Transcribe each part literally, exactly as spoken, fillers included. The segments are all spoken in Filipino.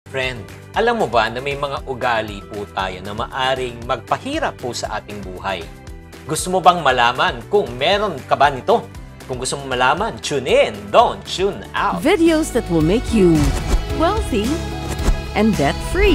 Friend, alam mo ba na may mga ugali po tayo na maaring magpahirap po sa ating buhay? Gusto mo bang malaman kung meron ka ba nito? Kung gusto mo malaman, tune in, don't tune out. Videos that will make you wealthy and debt-free.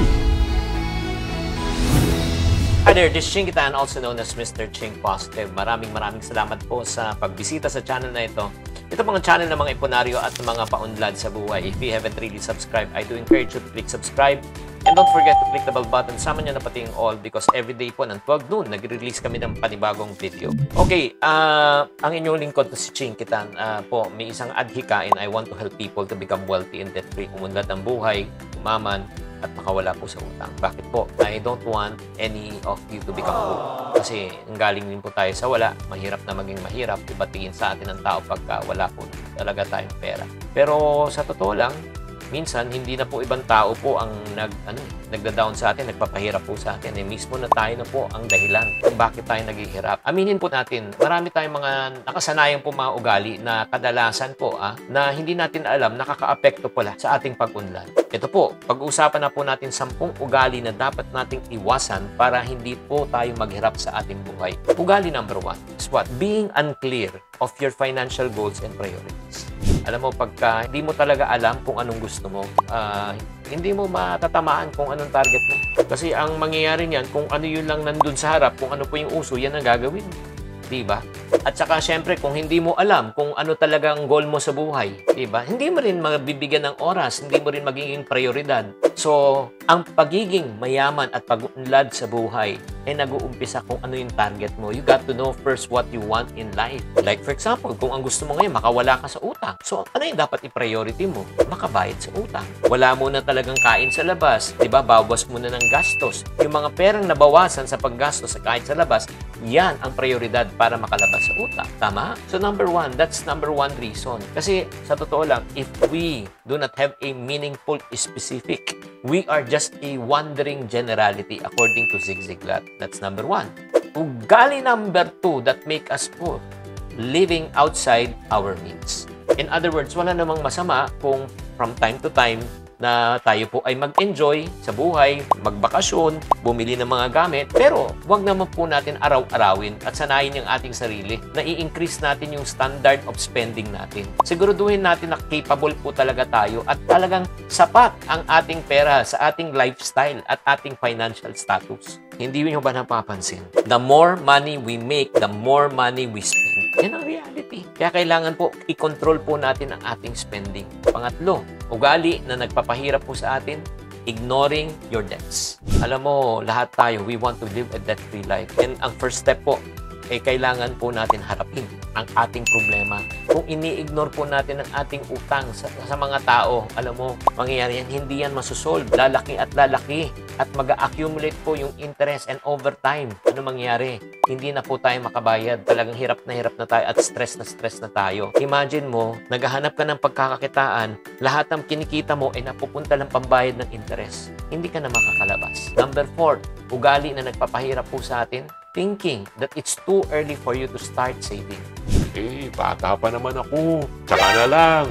Hi there, this is Ching Kitan, also known as Mister Ching Positive. Maraming maraming salamat po sa pagbisita sa channel na ito. Ito mga channel ng mga iponaryo at mga paunlad sa buhay. If you haven't really subscribed, I do encourage you to click subscribe. And don't forget to click the bell button. Sama nyo na pati yung all because everyday po ng twelve noon, nag-release kami ng panibagong video. Okay, uh, ang inyong lingkod na si Ching Kitan uh, po, may isang adhikain. I want to help people to become wealthy and debt-free. Umunlad ang buhay, umaman, at makawala po sa utang. Bakit po? I don't want any of you to become poor. Kasi galing din po tayo sa wala. Mahirap na maging mahirap. Diba tingin sa atin ng tao pagka wala po talaga tayong pera. Pero sa totoo lang, minsan hindi na po ibang tao po ang nag, ano, nagda-down sa atin, nagpapahirap po sa atin. Eh, mismo na tayo na po ang dahilan kung bakit tayo naghihirap. Aminin po natin, marami tayong mga nakasanayan po mga ugali na kadalasan po ah, na hindi natin alam nakaka-apekto pala sa ating pag-unlad. Ito po, pag-uusapan na po natin sampung ugali na dapat nating iwasan para hindi po tayo maghirap sa ating buhay. Ugali number one is what? Being unclear of your financial goals and priorities. Alam mo, pagka hindi mo talaga alam kung anong gusto mo, uh, hindi mo matatamaan kung anong target mo. Kasi ang mangyayari niyan, kung ano yun lang nandun sa harap, kung ano po yung uso, yan ang gagawin. Diba? At saka, syempre, kung hindi mo alam kung ano talaga ang goal mo sa buhay, diba? Hindi mo rin mabibigyan ng oras, hindi mo rin magiging prioridad. So, ang pagiging mayaman at pag-unlad sa buhay ay nag-uumpisa kung ano yung target mo. You got to know first what you want in life. Like, for example, kung ang gusto mo ngayon, makawala ka sa utang. So, ano yung dapat i-priority mo? Makabayad sa utang. Wala mo na talagang kain sa labas. Diba? Bawas mo na ng gastos. Yung mga perang nabawasan sa paggastos sa kain sa labas, yan ang prioridad para makalabas sa utang. Tama? So, number one, that's number one reason. Kasi, sa totoo lang, if we do not have a meaningful specific, we are just a wandering generality according to Zig Ziglar. That's number one. Ugali number two that make us poor, living outside our means. In other words, wala namang masama kung from time to time na tayo po ay mag-enjoy sa buhay, magbakasyon, bumili ng mga gamit, pero wag naman po natin araw-arawin at sanayin yung ating sarili na i-increase natin yung standard of spending natin. Siguraduhin natin na capable po talaga tayo at talagang sapat ang ating pera sa ating lifestyle at ating financial status. Hindi nyo ba napapansin? The more money we make, the more money we spend. Yan ang reality. Kaya kailangan po i-control po natin ang ating spending. Pangatlo, ugali na nagpapahirap po sa atin, ignoring your debts. Alam mo, lahat tayo, we want to live a debt-free life. And ang first step po, eh kailangan po natin harapin ang ating problema. Kung ini-ignore po natin ang ating utang sa, sa mga tao, alam mo, mangyayari yan, hindi yan masusolve. Lalaki at lalaki at mag-accumulate po yung interest and over time. Ano mangyayari? Hindi na po tayo makabayad. Talagang hirap na hirap na tayo at stress na stress na tayo. Imagine mo, naghahanap ka ng pagkakakitaan, lahat ng kinikita mo ay napupunta lang pambayad ng interest. Hindi ka na makakalabas. Number four, ugali na nagpapahirap po sa atin, thinking that it's too early for you to start saving. Eh, bata pa naman ako. Tsaka na lang.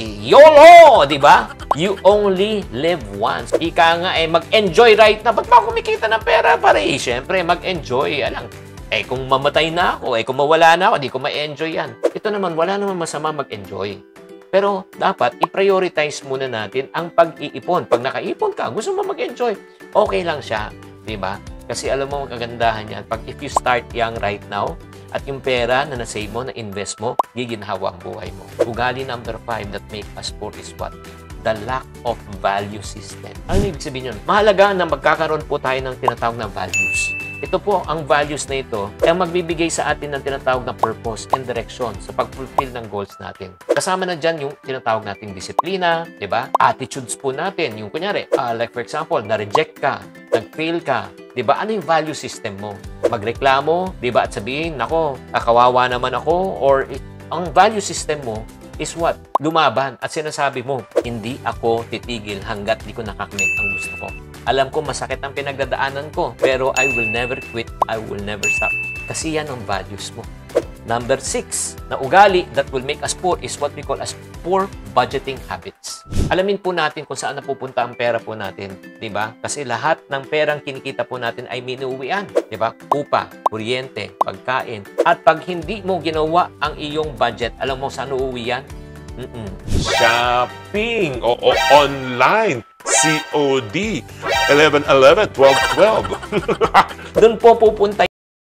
YOLO! Di ba? You only live once. Ika nga eh, mag-enjoy right na. Ba't ba kumikita ng pera? Para eh, syempre, mag-enjoy. Alang, eh, kung mamatay na ako, eh, kung mawala na ako, di ko ma-enjoy yan. Ito naman, wala naman masama mag-enjoy. Pero dapat i-prioritize muna natin ang pag-iipon. Pag nakaipon ka, gusto mo mag-enjoy, okay lang siya. Di ba? Kasi alam mo, ang kagandahan yan, pag if you start young right now, at yung pera na na-save mo, na-invest mo, giginhawa ang buhay mo. Ugali number five that make us poor is what? The lack of value system. Ano ibig sabihin yun? Mahalaga na magkakaroon po tayo ng tinatawag na values. Ito po, ang values na ito, ay ang magbibigay sa atin ng tinatawag na purpose and direction sa pag-fulfill ng goals natin. Kasama na dyan yung tinatawag nating disiplina, di ba? Attitudes po natin. Yung kunyari, uh, like for example, na-reject ka, nag-fail ka, di ba? Ano yung value system mo? Magreklamo, di ba? At sabihin, nako, kawawa naman ako, or it, ang value system mo is what? Lumaban at sinasabi mo, hindi ako titigil hanggat di ko nakakamit ang gusto ko. Alam ko masakit ang pinagdadaanan ko, pero I will never quit, I will never stop. Kasi yan ang values mo. Number six, na ugali that will make us poor is what we call as poor budgeting habits. Alamin po natin kung saan napupunta ang pera po natin, di ba? Kasi lahat ng perang kinikita po natin ay minuuwian, di ba? Upa, kuryente, pagkain. At pag hindi mo ginawa ang iyong budget, alam mo saan uuwi yan? Mm-mm. Shopping. O, o online. C O D. eleven eleven, twelve twelve. Doon po pupunta.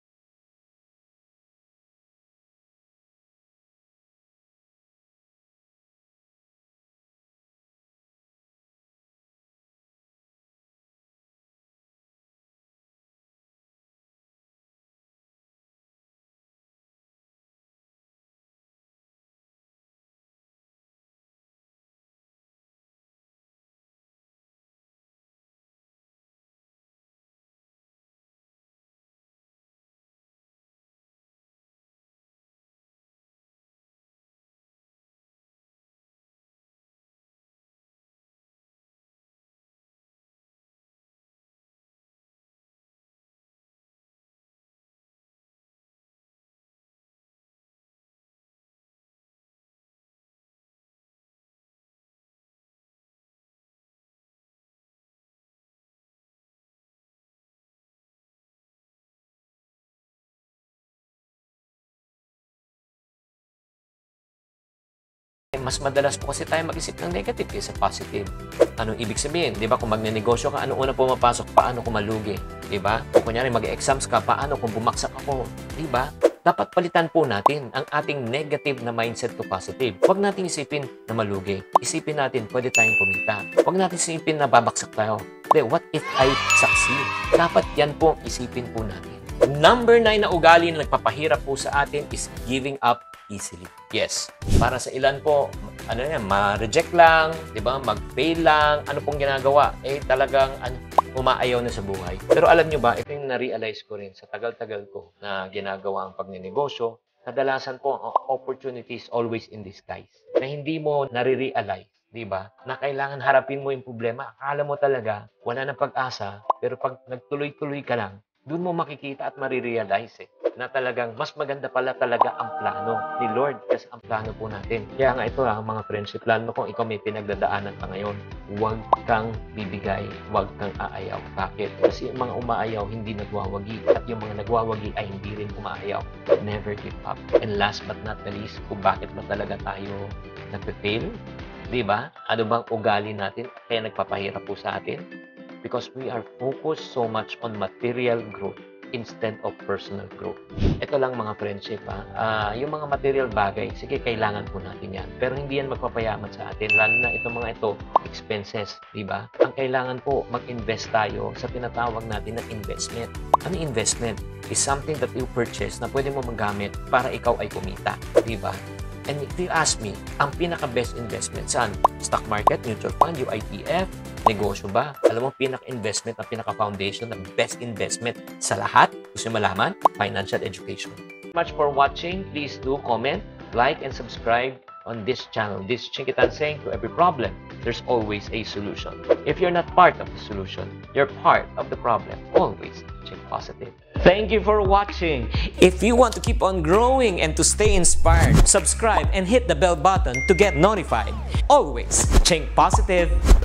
Mas madalas po kasi tayo mag-isip ng negative kaysa positive. Anong ibig sabihin? Di ba? Kung magnenegosyo ka, ano una pumapasok? Paano kung malugi? Di ba? Kung kunyari mag-exams ka, paano kung bumagsak ako? Di ba? Dapat palitan po natin ang ating negative na mindset to positive. Huwag natin isipin na malugi. Isipin natin, pwede tayong kumita. Huwag natin isipin na babaksak tayo. Hindi, what if I succeed? Dapat yan po isipin po natin. Number nine na ugali na nagpapahirap po sa atin is giving up easily. Yes. Para sa ilan po, ano yan, ma-reject lang, di ba? Mag-fail lang, ano pong ginagawa? Eh, talagang ano, umaayaw na sa buhay. Pero alam nyo ba, ito yung na-realize ko rin sa tagal-tagal ko na ginagawa ang pagnenegosyo. Kadalasan po, ang opportunities always in disguise. Na hindi mo nare-realize, di ba? Na kailangan harapin mo yung problema. Akala mo talaga, wala nang pag-asa, pero pag nagtuloy-tuloy ka lang, doon mo makikita at marirealize eh, na talagang mas maganda pala talaga ang plano ni Lord kasi ang plano po natin. Kaya nga ito ha, mga friends, yung plano kung ikaw may pinagdadaanan ka ngayon, huwag kang bibigay, huwag kang aayaw. Bakit? Kasi yung mga umaayaw hindi nagwawagi at yung mga nagwawagi ay hindi rin umaayaw. Never give up. And last but not the least, kung bakit ba talaga tayo nagpe-fail? Diba? Ano bang ugali natin kaya nagpapahirap po sa atin? Because we are focused so much on material growth instead of personal growth. Ito lang mga friendship ha. Uh, yung mga material bagay, sige, kailangan po natin yan. Pero hindi yan magpapayaman sa atin. Lalo na itong mga ito, expenses, di ba? Ang kailangan po, mag-invest tayo sa tinatawag natin na investment. Ano investment? Is something that you purchase na pwede mo magamit para ikaw ay kumita. Di ba? And if you ask me, ang pinaka-best investment saan? Stock market, mutual fund, U I T F, negosyo ba? Alam mo, pinaka-investment, ang pinaka-foundation, ang best investment sa lahat, gusto nyo malaman? Financial education. Much for watching. Please do comment, like, and subscribe on this channel. This is Chinkitan saying, to every problem, there's always a solution. If you're not part of the solution, you're part of the problem. Always think positive. Thank you for watching. If you want to keep on growing and to stay inspired, subscribe and hit the bell button to get notified. Always think positive.